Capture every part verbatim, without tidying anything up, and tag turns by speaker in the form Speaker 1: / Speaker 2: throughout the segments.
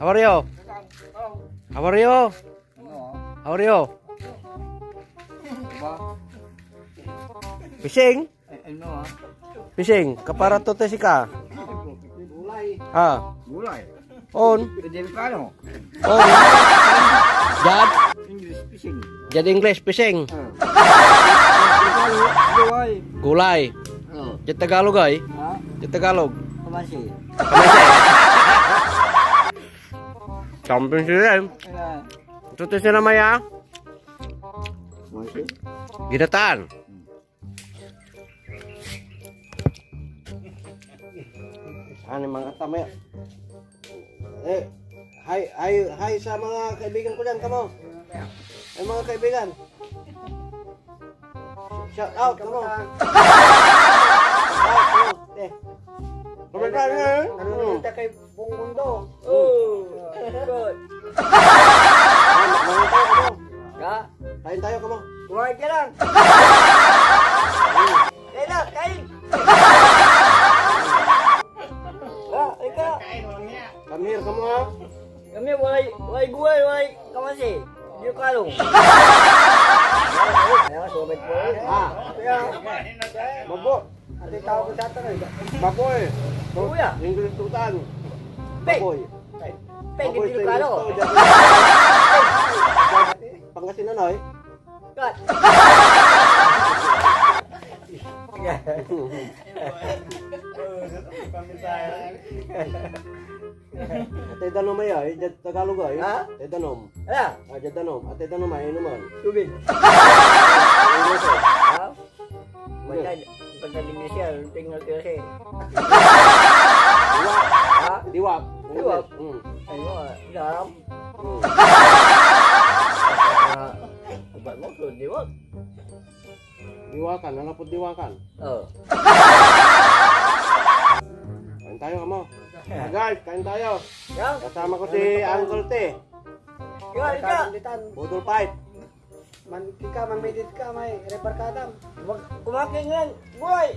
Speaker 1: How are you? How are you? How are you? Fishing? Fishing. Kapara to tesika. Ah.
Speaker 2: Gulay.
Speaker 1: On.
Speaker 2: Delikado.
Speaker 1: On. Jad.
Speaker 2: English fishing.
Speaker 1: Jad English fishing.
Speaker 2: Gulay.
Speaker 1: Gulay.
Speaker 2: Oh.
Speaker 1: Jad Tagalog ay.
Speaker 2: Ha?
Speaker 1: Jad Tagalog.
Speaker 2: Kamansi.
Speaker 1: Champion sila. Ito to sila maya.
Speaker 2: Kamansi.
Speaker 1: Ginataan. Ano mga tamay? Eh, hi, hi, hi sa mga kaibigan ko dyan, kamo. Ay mga kaibigan. Shout out, kamo. Shout out, kamo. Eh. Kumain nga.
Speaker 2: Nanonood ka kay buong mundo. Oh, good.
Speaker 1: Mga tayo, kamo.
Speaker 2: Ka?
Speaker 1: Kain tayo, kamo.
Speaker 2: Kumain ka lang. Kain na, kain. Ah, ika.
Speaker 1: Come here, kamo ha.
Speaker 2: Kami walay walay gulay, walay kamansi. Di kalong. Ayan, sobet po.
Speaker 1: Ah,
Speaker 2: Kaya,
Speaker 1: babo.
Speaker 2: ate tao ko sa atin.
Speaker 1: Baboy.
Speaker 2: Kuya,
Speaker 1: English tutan.
Speaker 2: Peg.
Speaker 1: Baboy.
Speaker 2: Peg,
Speaker 1: Baboy
Speaker 2: di
Speaker 1: sa
Speaker 2: kalong.
Speaker 1: English to, dyan. Pangasinan ay.
Speaker 2: Kat.
Speaker 1: Ate danom ay ay, jad Tagalog ay.
Speaker 2: Ha?
Speaker 1: Ate danom.
Speaker 2: Ala,
Speaker 1: Ah, jad danom. Ate danom ay inuman.
Speaker 2: tubig.
Speaker 1: English ay.
Speaker 2: Ha? Basta, basta di siya, tingnan ko kasi.
Speaker 1: Diwak.
Speaker 2: Ha?
Speaker 1: Diwak.
Speaker 2: Diwak?
Speaker 1: Hmm.
Speaker 2: Ay mo, daram.
Speaker 1: Hmm.
Speaker 2: Ubat mo, so di mo.
Speaker 1: Diwakan, ano po diwakan?
Speaker 2: Oh.
Speaker 1: Kain tayo kamo. Ah, guys, kain tayo.
Speaker 2: Yan.
Speaker 1: Kasama ko si Uncle T.
Speaker 2: Yan, ika.
Speaker 1: Budol Pipe.
Speaker 2: Man kika mamedit ka may reparkadam. Wag kumakin yan, boy.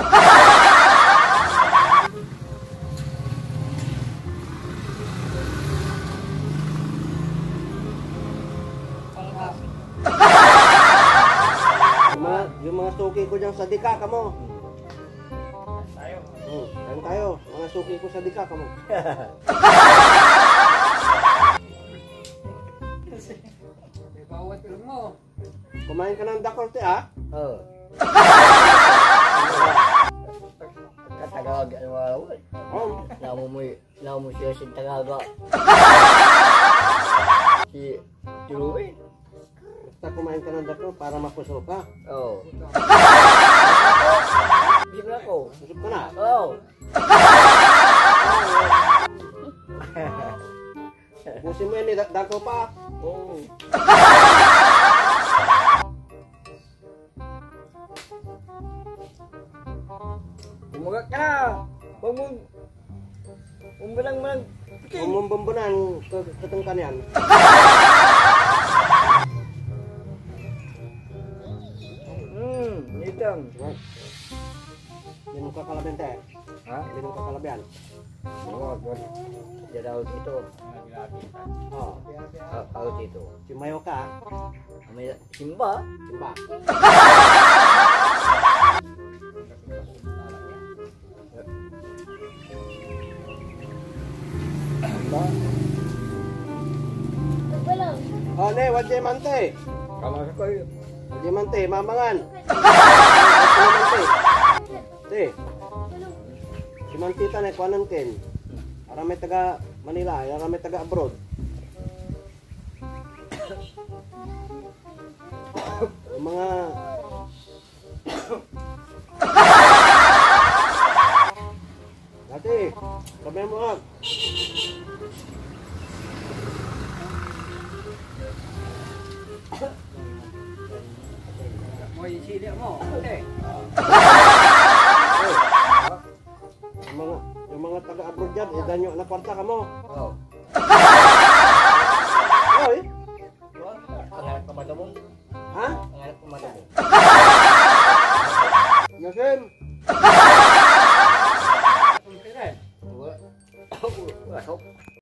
Speaker 1: Yung mga, yung mga suki ko dyan sa dika kamo.
Speaker 2: Tayo.
Speaker 1: Hmm, kain tayo. Mga suki ko sa dika kamo.
Speaker 2: Bawat mo.
Speaker 1: Kumain ka ng dakol te ah.
Speaker 2: Oh. Katagawag ano wala.
Speaker 1: Oh.
Speaker 2: Namo mo, namo mo siya sa tagaga. Si Juruin.
Speaker 1: Basta kumain ka ng dakol para mapuso ka.
Speaker 2: Oh. Gimana ko?
Speaker 1: Busog ka na.
Speaker 2: Oh.
Speaker 1: Busin mo yan eh, da- dakol pa.
Speaker 2: Oh. Umagak ka na. Huwag mo. Umbalang-balang.
Speaker 1: Umumbumbunan ke- ketengkan yan.
Speaker 2: Hmm, itang.
Speaker 1: Minum ka kalabian te.
Speaker 2: Ha?
Speaker 1: Minum ka kalabian.
Speaker 2: Oo, good. Diyan ako dito.
Speaker 1: Oh.
Speaker 2: Ah, ako dito.
Speaker 1: Cimayo ka.
Speaker 2: May simba.
Speaker 1: Simba. Oh, ne, wajay mante.
Speaker 2: Kamu sa kayo.
Speaker 1: Wajay mante, mamangan. Wajay mante. Te. Si Mantita na kuanan ken. Para may taga Manila, para may taga abroad. Yung mga Dati, sabi mo ah.
Speaker 2: Mo isili mo. Okay.
Speaker 1: Yung mga, yung mga taga-abroad dyan, eh, danyo na kwarta ka mo.
Speaker 2: Oh.
Speaker 1: Oy,
Speaker 2: Ang harap ka mata mo.
Speaker 1: ha?
Speaker 2: Ang harap ka mata mo.
Speaker 1: Nasim?
Speaker 2: Wala. Wala.